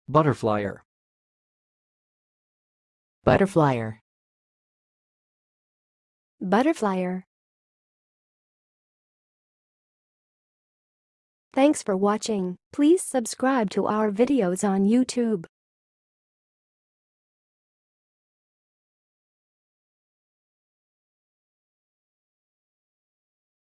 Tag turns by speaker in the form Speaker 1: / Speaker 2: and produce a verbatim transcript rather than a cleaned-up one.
Speaker 1: Butterflyer.
Speaker 2: Butterflyer.
Speaker 3: Butterflyer. Thanks for watching. Please subscribe to our videos on YouTube.